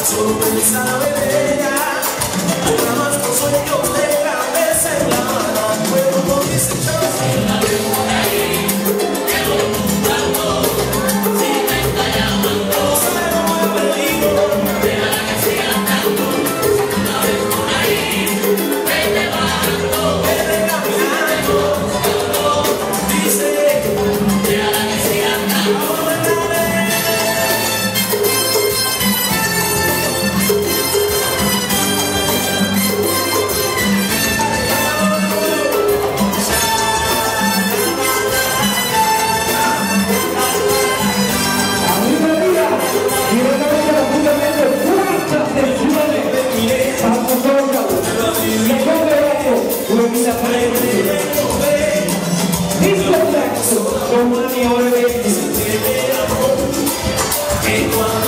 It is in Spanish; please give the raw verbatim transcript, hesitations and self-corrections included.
Solo pensaba en ella, nada más con sueños de cabeza en la mano. Puedo con mis hechos, la veo por ahí, que voy buscando, si me está llamando, sabe cómo he perdido, déjala que siga andando, la veo por ahí, vete bajando, vete caminando, dice, déjala que siga andando. Con una mi hora de